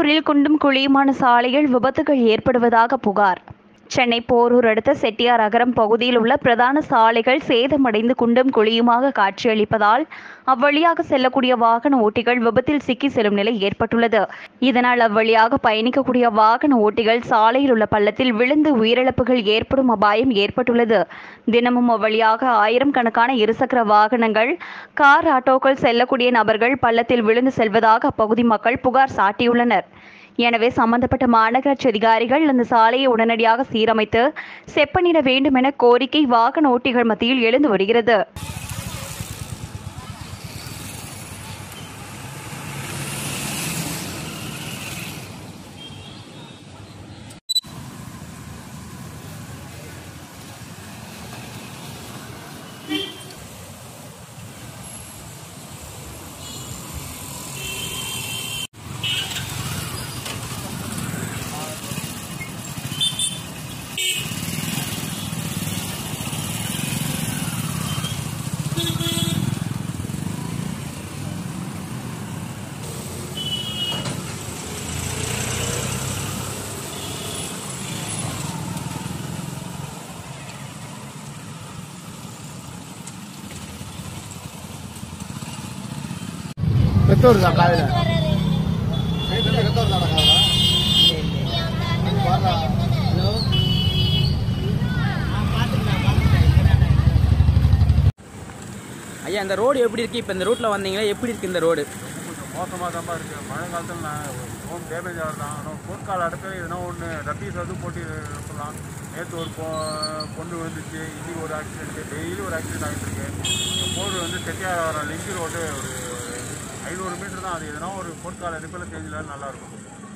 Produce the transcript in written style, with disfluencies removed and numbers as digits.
போரூரில் குண்டும் குழியுமான சாலையில் விபத்துகள் ஏற்படுவதாக புகார். சென்னை போரூர் அடுத்த செட்டியார் அகரம் பகுதியில் உள்ள பிரதான சாலைகள் சேதமடைந்து குண்டும் குழியுமாக காட்சியளிப்பதால் அவ்வழியாக செல்லக்கூடிய வாகன ஓட்டிகள் விபத்தில் சிக்கி செல்லும் நிலை ஏற்பட்டுள்ளது. இதனால் அவ்வழியாக பயணிக்கக்கூடிய வாகன ஓட்டிகள் சாலையில் உள்ள பள்ளத்தில் விழுந்து உயிரிழப்புகள் ஏற்படும் அபாயம் ஏற்பட்டுள்ளது. தினமும் அவ்வழியாக 1000 கணக்கான இருசக்கர வாகனங்கள், கார், ஆட்டோக்கள் செல்லக்கூடிய நபர்கள் பள்ளத்தில் விழுந்து செல்வதாக அப்பகுதி மக்கள் புகார் சாட்டியுள்ளனர். எனவே சம்பந்தப்பட்ட மாநகராட்சி அதிகாரிகள் அந்த சாலையை உடனடியாக சீரமைத்து செப்பனிட வேண்டும் என கோரிக்கை வாகன ஓட்டிகள் மத்தியில் எழுந்து வருகிறது. Betul tak kaya? ஐயா, இந்த ரோடு எப்படி இருக்கு? இப்போ இந்த ரூட்ல வந்தீங்களா, எப்படி இருக்கு இந்த ரோடு? மோசமாக தான் இருக்குது. மழை காலத்தில் ஹோம் டேமேஜ் ஆகலாம். ஆனால் போர்க்கால இடத்துல எதனா ஒன்று ரப்பீஸ் வந்து போட்டு இருக்கலாம். நேற்று ஒரு பொண்ணு வந்துச்சு, இன்றைக்கி ஒரு ஆக்சிடென்ட்டு, டெய்லி ஒரு ஆக்சிடென்ட் ஆகிட்டு இருக்கு. போர்டு வந்து செட்டியார் வர லிங்க் ரோடு ஒரு 500 மீட்டர் தான். அது எதனா ஒரு போர்க்கால இடத்துல செஞ்சிலாம் நல்லாயிருக்கும்.